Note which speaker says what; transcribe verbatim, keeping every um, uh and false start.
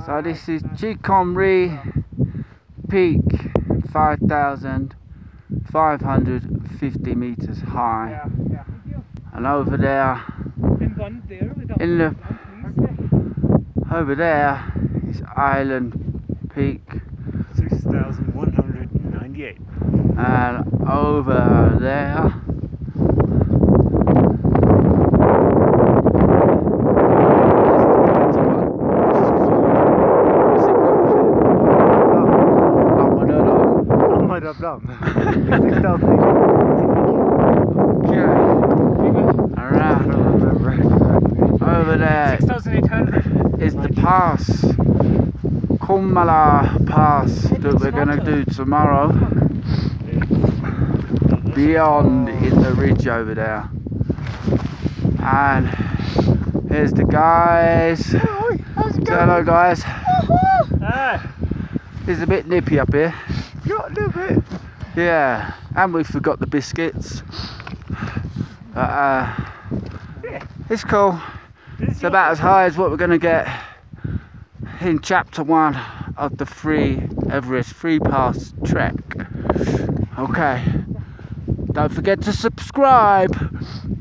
Speaker 1: So this is Chukhung Ri peak, five thousand five hundred fifty meters high, and over there, in the over there is Island Peak,
Speaker 2: six thousand one hundred ninety-eight,
Speaker 1: and over there
Speaker 2: six thousand eight
Speaker 1: okay. Around over there
Speaker 2: six thousand eight hundred
Speaker 1: is the pass, Chukhung Pass, that we're going to do tomorrow, beyond in the ridge over there. And here's the guys. Say hello guys.
Speaker 2: Ah.
Speaker 1: It's a bit nippy up here.
Speaker 2: Got a little bit.
Speaker 1: Yeah, and we forgot the biscuits. But uh, it's cool. It's about as high as what we're going to get in chapter one of the free Everest free pass trek. Okay, don't forget to subscribe.